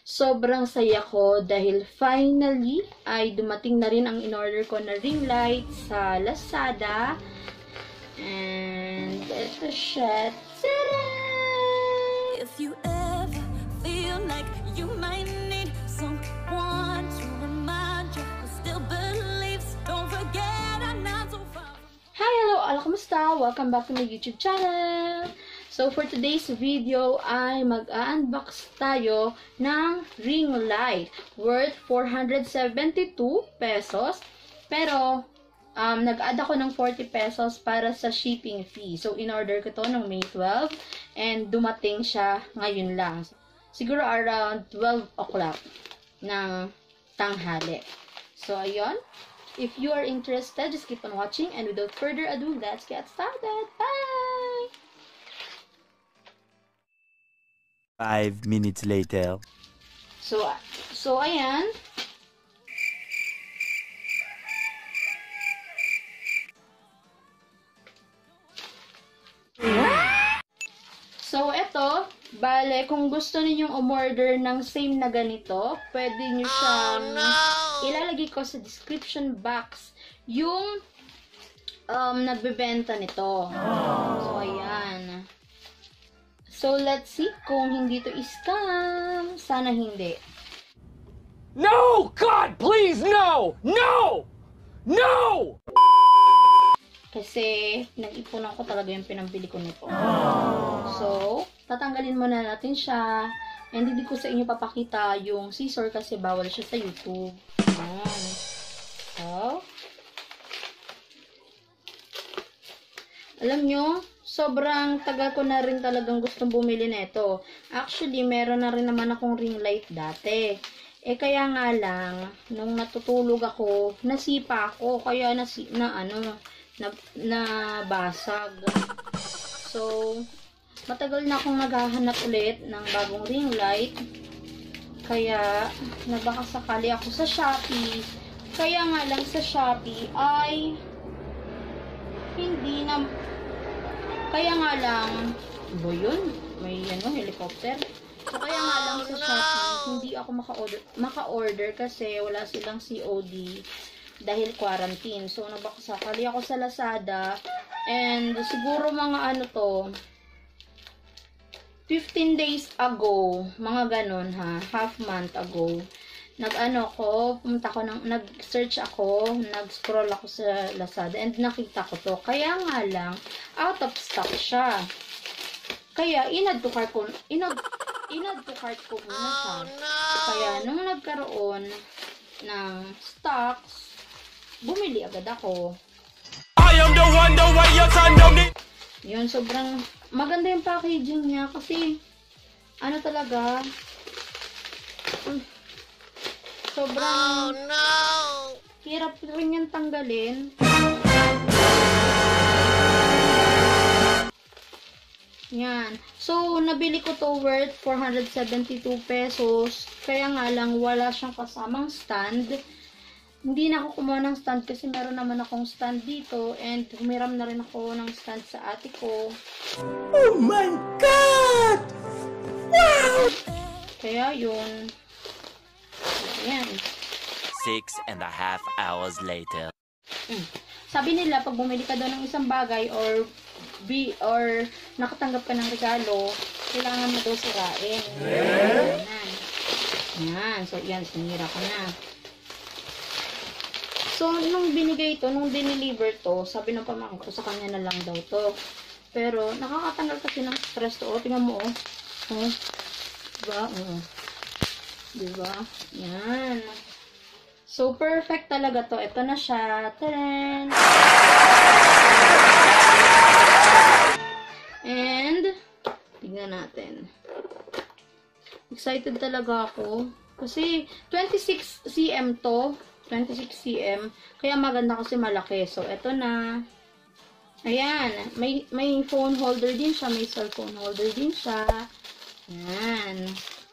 Sobrang saya ko dahil finally ay dumating na rin ang in-order ko na ring light sa Lazada. And ito siya. Tada! If you ever feel like you might need someone to remind you who still believes, don't forget I'm not so far. Hi, hello, ala, kamusta? Welcome back to my YouTube channel. So, for today's video ay mag-unbox tayo ng ring light worth 472 pesos. Pero, nag-add ako ng 40 pesos para sa shipping fee. So, in-order ko to ng May 12 and dumating siya ngayon lang. Siguro around 12 o'clock ng tanghali. So, ayun. If you are interested, just keep on watching. And without further ado, let's get started. Bye! 5 minutes later. So ayan. So, eto, bale, kung gusto ninyong umorder ng same na ganito, pwede nyo siyang ilalagay ko sa description box yung nagbebenta nito. So, ayan. So, let's see kung hindi to scam. Sana hindi. No! God, please, no! No! No! Kasi, nag-ipunan ko talaga yung pinambili ko nito. So, tatanggalin muna natin siya. And hindi ko sa inyo papakita yung scissor kasi bawal siya sa YouTube. Ayan. So, alam nyo, sobrang tagal ko na rin talagang gustong bumili nito. Actually, meron na rin naman akong ring light dati. Kaya nga lang, nung natutulog ako, nasipa ako. Kaya nabasag. So, matagal na akong naghahanap ulit ng bagong ring light. Kaya, nabakasakali ako sa Shopee. Kaya nga lang sa Shopee ay hindi na... Kaya nga lang, bo yun, may helicopter. So, kaya nga lang sa Shopee, hindi ako maka-order kasi wala silang COD dahil quarantine. So, nabakasakali ako sa Lazada and siguro mga 15 days ago, mga ganun ha, half month ago, nag-search ako, nag-scroll ako sa Lazada and nakita ko to. Kaya nga lang, out of stock siya. Kaya, in-add to cart ko muna siya. Kaya, nung nagkaroon ng stocks, bumili agad ako. Yun, sobrang maganda yung packaging niya kasi, talaga, sobrang hirap rin yan tanggalin. Yan. So, nabili ko to worth 472 pesos. Kaya nga lang, wala siyang kasamang stand. Hindi na ako kumuha ng stand kasi meron naman akong stand dito. And humiram na rin ako ng stand sa ate ko. Oh my God! Wow! Kaya yun. Ayan. 6.5 hours later. Sabi nila, pag bumili ka daw ng isang bagay or nakatanggap ka ng regalo, kailangan mo daw sirain. Yan. So, yan. Sinira ko na. So, nung binigay ito, nung dineliver to, sabi ng pamangkin ko, sa kanya na lang daw to. Pero, nakakatanggal kasi ng stress to. Tingnan mo, Diba? Diba? Yan. So, perfect talaga to. Ito na siya. Tadaan! And, tignan natin. Excited talaga ako. Kasi, 26 cm to. 26 cm. Kaya maganda kasi malaki. So, ito na. Ayan. May phone holder din siya. May cellphone holder din siya. Ayan.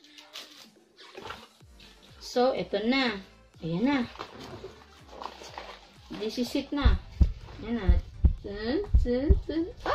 So, ito na. Ayan na. This is it na. Ayan na.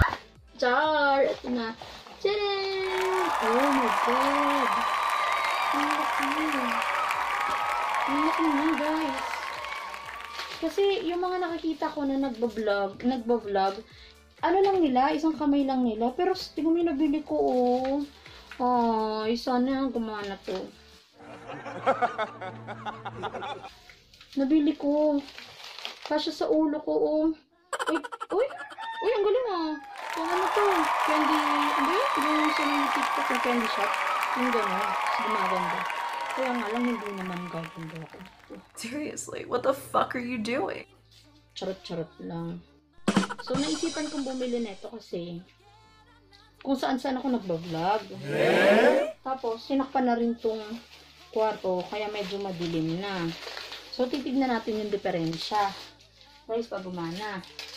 Char! Ito na. Tcharam! Oh my God! Ang laki. Ang laki na, guys. Kasi yung mga nakikita ko na nagbablog, ano lang nila, isang kamay lang nila. Pero tingnan mo yung nabili ko, oh. Ay, sana gumana to. Nabili ko. Kasya sa ulo ko, oh. Uy, ang galing, ah. Yung ano to, candy, ano yun? Yung sa mga TikTok, yung candy shop. Yung gano'n, gumaganda. Kaya nga lang, hindi naman gaganda ako. Seriously, what the fuck are you doing? Charot-charot lang. So, naisipan kong bumili nito kasi kung saan-saan ako nagbablog. Tapos, sinakpan na rin tong kwarto, kaya medyo madilim na. So, titignan natin yung diferensya. Guys, pag gumana.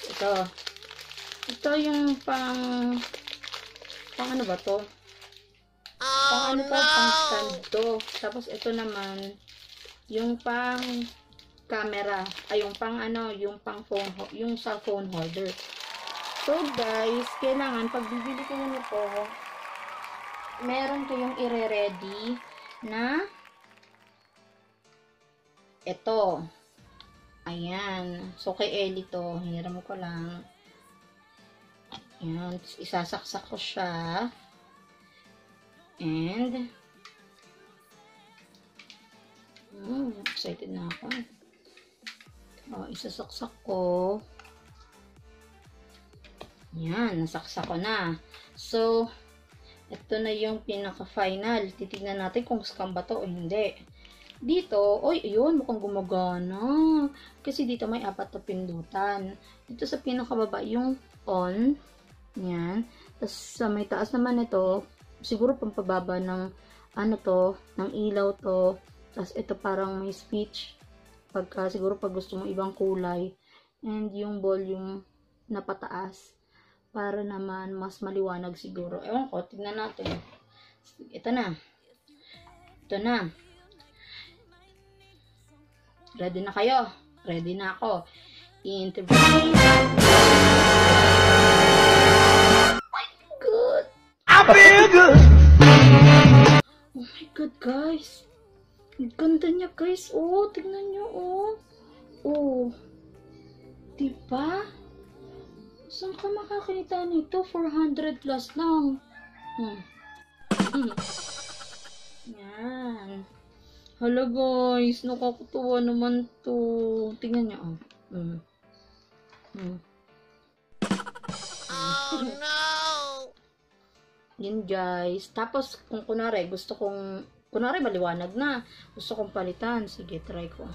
Ito yung pang ano ba to? Pang stand to. Tapos, ito naman, yung pang camera. Ay, yung pang phone, yung cellphone holder. So, guys, kailangan, pag bibili kayo nito, meron kayong ire-ready na ito. Ayan. So, kay Ellie to. Hiniram ko lang. Ayan. Tapos, isasaksak ko siya. And, excited na ako. Isasaksak ko. Ayan. Nasaksak ko na. So, ito na yung pinaka-final. Titignan natin kung scam ba to o hindi. Dito, ayun, mukhang gumagana. Kasi dito may 4 na pindutan. Dito sa pinakababa, yung on. Yan. Tapos sa may taas naman ito, siguro pampababa ng ng ilaw to. Tapos ito parang may speech. Siguro pag gusto mo ibang kulay. And yung volume na pataas. Para naman mas maliwanag siguro. Ewan ko, tignan natin. Ito na. Ito na. Ready na kayo? Ready na ako. Interview. Oh my God. I feel good. Oh my God, guys. Ang ganda niya, guys. Oh, tingnan nyo, oh. Oh. Diba? Saan ka makakita nito? 400 plus lang. Yan. Hala guys, nakakatuwa naman to. Tingnan niyo, oh. Oh no! Yun guys. Tapos, kung kunwari maliwanag na. Gusto kong palitan. Sige, try ko.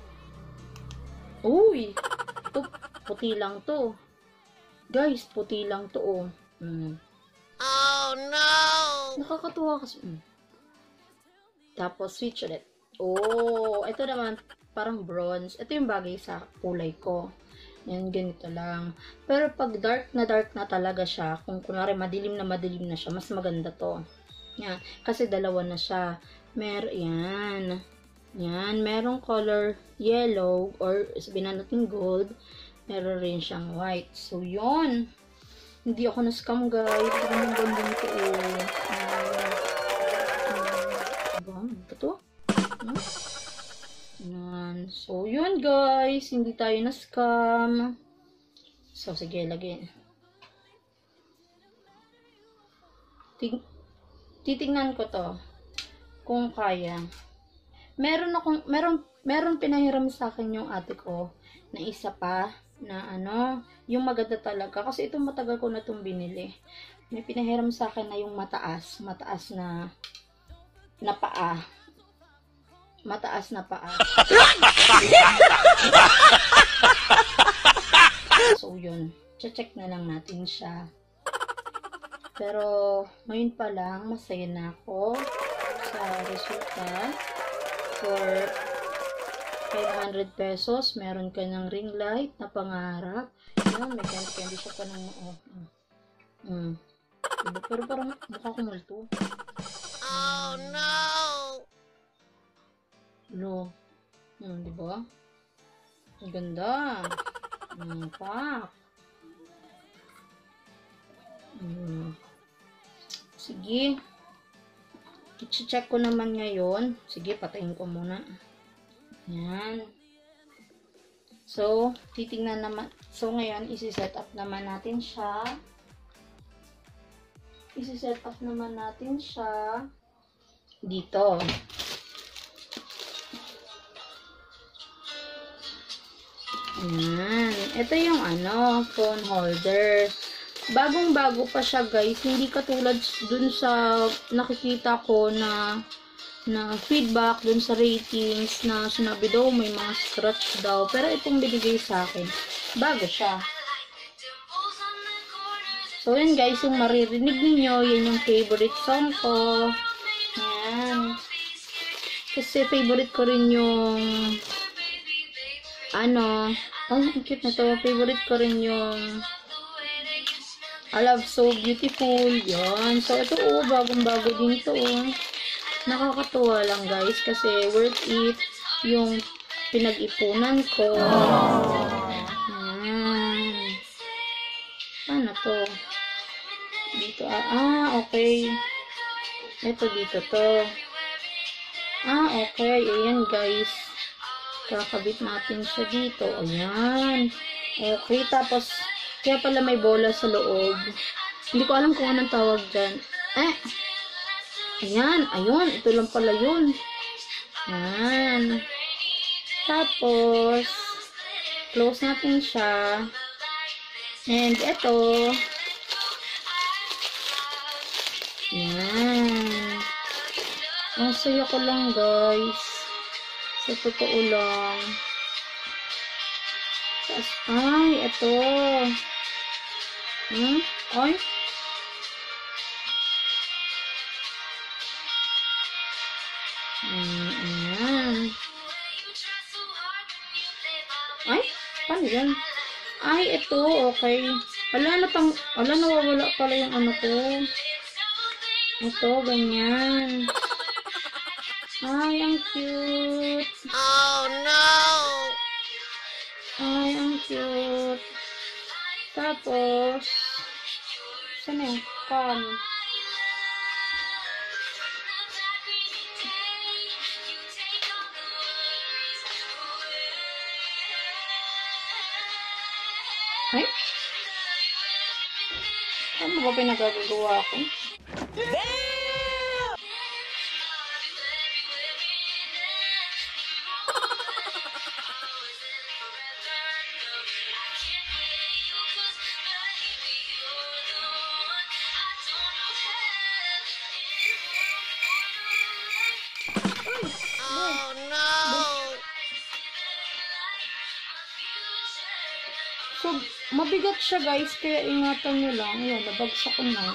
Uy! Ito, puti lang to. Guys, puti lang to, oh. Oh no! Nakakatuwa kasi. Tapos, switch ulit. Oh, ito naman, parang bronze. Ito yung bagay sa kulay ko. Yan, ganito lang. Pero pag dark na talaga siya, kung kunwari madilim na siya, mas maganda to. Yan, kasi dalawa na siya. Yan, merong color yellow, or sabihin na natin gold. Meron rin siyang white. So, yun. Hindi ako na-scam, guys. Ang ganda nito, ito? Yan. So, yun guys. Hindi tayo na-scam. So, sige, lagyan. Titingnan ko to. Kung kaya. Meron pinahiram sa akin yung ate ko na isa pa na yung maganda talaga. Kasi ito matagal ko na itong binili. May pinahiram sa akin na yung mataas na paa. Mataas na paa. So, yun. Check na lang natin siya. Pero, ngayon pa lang, masaya na ako sa resulta. For 500 pesos, meron ka ng ring light na pangarap. Yan, may candy siya pa ng diba? Pero parang mukha ko multo. Oh no! Lo. Diba? Ang ganda. Pak. Sige. I-check ko naman ngayon. Sige, patayin ko muna. Yan. So, titingnan naman. So, ngayon, isi-set up naman natin siya. Isi-set up naman natin siya dito. Ayan. Ito yung phone holder. Bagong-bago pa siya, guys. Hindi katulad dun sa nakikita ko na feedback dun sa ratings na sinabi daw may mga scratch daw. Pero itong binigay sa akin, bago siya. So, yun guys, yung maririnig niyo, yan yung favorite song ko. Ayan. Kasi favorite ko rin yung ang cute na to. Favorite ko rin yung I Love So Beautiful. Yan. So, ito bagong-bago din to. Nakakatuwa lang guys kasi worth it yung pinag-ipunan ko. Yan. Paano to? Dito. Okay. Ito dito to. Okay. Ayan guys. Kakabit natin siya dito. Ayan. Okay. Tapos, kaya pala may bola sa loob. Hindi ko alam kung anong tawag dyan. Ayan. Ayun. Ito lang pala yun. Ayan. Tapos, close natin siya. And ito. Ayan. Ang saya ko lang guys. Sa totoo lang. Ay, ito. Ay. Ayan. Ay, paano yan? Ay, ito, okay. Nawawala pala yung ko. Ito, ganyan. Ay, ang cute. Oh no! Ay, ang cute. Tapos, saan yung cam? Ay? Ano ba pinagagawa ko? Oh no! So, mabigat siya guys, kaya ingatan nyo lang. Ayan, nabagsak ko na.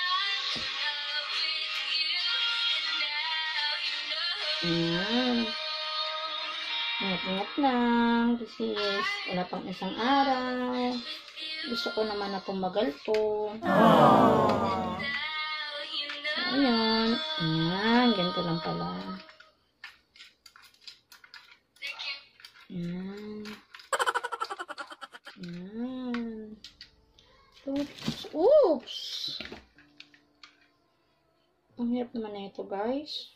Ayan. Ingat-ingat lang. Kasi wala pang isang araw. Gusto ko naman na tumagal to. Ayan. Ayan, ganito lang pala. Ayan. Ayan. Oops! Ang hirap naman na ito, guys.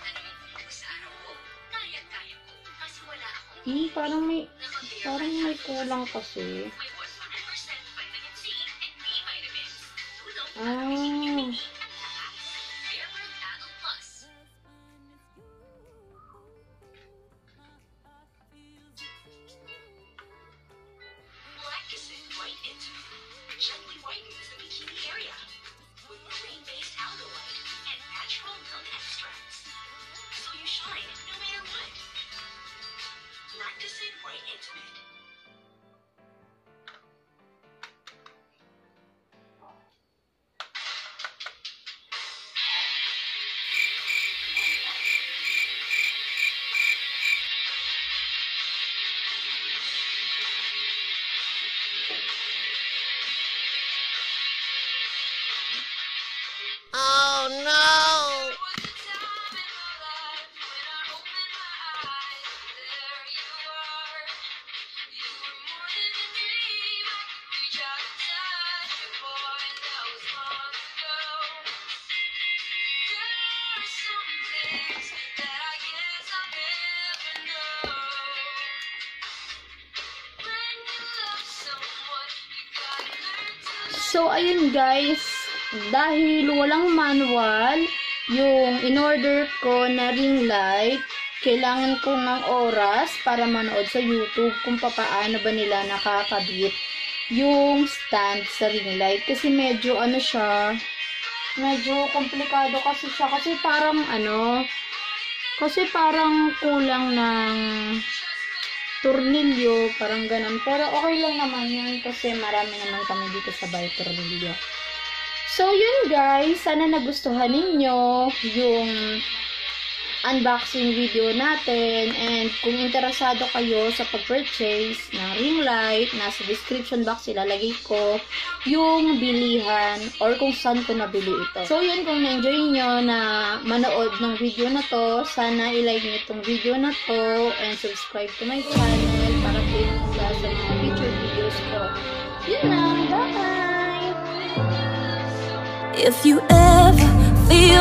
Parang may kulang kasi. Gently whitens the bikini area with marine-based alkaloid and natural milk extracts, so you shine no matter what. Lactacid White Intimate. Oh no! So, ayun guys, dahil walang manual, yung in-order ko na ring light, kailangan ko ng oras para manood sa YouTube kung paano ba nila nakakabit yung stand sa ring light. Kasi medyo ano siya, medyo komplikado kasi siya. Kasi parang kulang ng tornilyo, parang ganun. Pero okay lang naman yun kasi marami naman kami dito sa bahay tornilyo. So, yun guys. Sana nagustuhan ninyo yung unboxing video natin. And kung interesado kayo sa pag-purchase ng ring light, nasa description box ilalagay ko yung bilihan or kung saan ko nabili ito. So, yun, kung na-enjoy nyo na manood ng video na to, sana i-like nyo itong video na to and subscribe to my channel para update sa mga future videos ko. Yun na, bye! If you ever feel